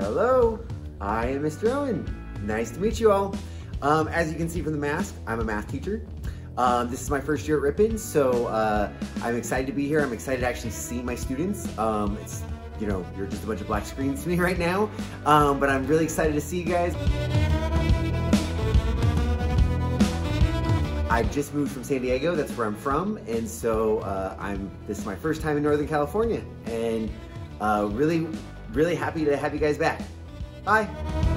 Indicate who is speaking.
Speaker 1: Hello, I am Mr. Owen. Nice to meet you all. As you can see from the mask, I'm a math teacher. This is my first year at Ripon, so I'm excited to be here. I'm excited to actually see my students. It's, you know, you're just a bunch of black screens to me right now, but I'm really excited to see you guys. I just moved from San Diego, that's where I'm from, and so this is my first time in Northern California, and really happy to have you guys back. Bye.